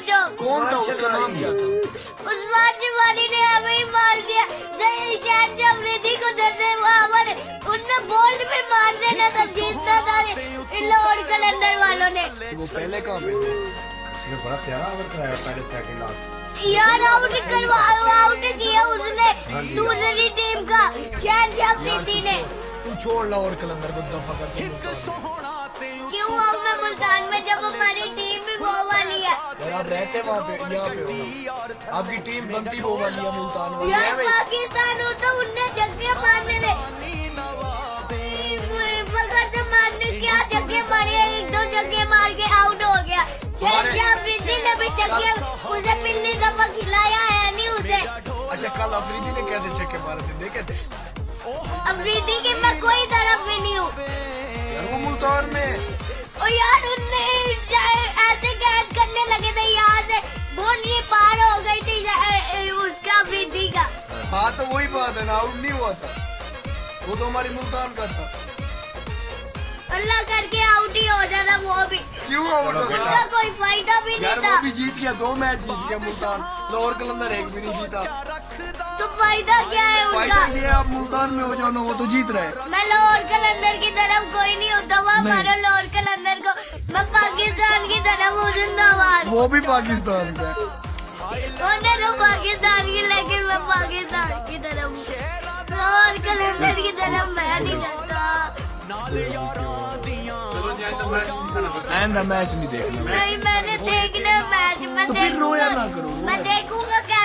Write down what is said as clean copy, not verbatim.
पूछो। कौन था, उसका नाम क्या था? उस्मान जवानी ने हमें ही मार दिया। अफरीदी को दर्जे उनने बोल्ड में मार देना था, जीतना था लाहौर कलंदर वालों ने। वो पहले कहाँ पे थे? उसने बड़ा प्यारा ओवर कराया पहले सेकंड हाफ यार, आउट किया उसने दूसरी टीम का अफरीदी ने। तू छोड़ लाहौर कलंदर को, दफा कर। क्यों आऊँ मैं मुल्तान में जब हमारी टीम भी वो वाली है? आप रहते वहाँ पे, यहाँ पे हो, आपकी टीम बनती वो वाली है मुल्तान वाली यार है। पाकिस्तान हो तो उनने जगह मारने दे, मारने क्या जगह मारी, एक दो जगह मार के आउट हो गया। अफरीदी ने भी जगह उसे पिछली दफा खिलाया है नहीं उसे। अच्छा, कल अफरीदी ने कैसे छक्के मारे थे, देखे थे? अफरीदी की मैं कोई तरफ भी नहीं हूँ। वो मुल्तान में और यार उनने ऐसे कैच करने लगे थे, यहाँ से बाउंड्री पार हो गई थी उसका अफरीदी का। हाँ तो वही बात है ना, आउट नहीं हुआ था वो, तो हमारी मुल्तान का था। अल्लाह करके आउट ही हो जाता वो भी। क्यों आउट हो गया? कोई फायदा भी यार नहीं वो था। भी जीत गया, 2 मैच जीत गया मुल्तान। लाहौर कलंदर एक भी नहीं जीता। तो फायदा क्या है फायदा उनका? ये आप मुल्तान में हो जाओ ना, वो तो जीत रहे। मैं लाहौर कलंदर की तरफ कोई नहीं होता, वहाँ मारो लाहौर कलंदर को। मैं पाकिस्तान की तरफ हूँ, जिंदाबाद। वो भी पाकिस्तान का है। उन्हें तो पाकिस्तान की, लेकिन मैं पाकिस्तान की तरफ हूँ। लाहौर कलंदर की तरफ मैं नहीं जाता। एंड मैच नहीं देखना। नहीं, मैंने देखना मैच, मैं तो फिर रोया ना देखूंगा, करो। मैं देखूंगा क्या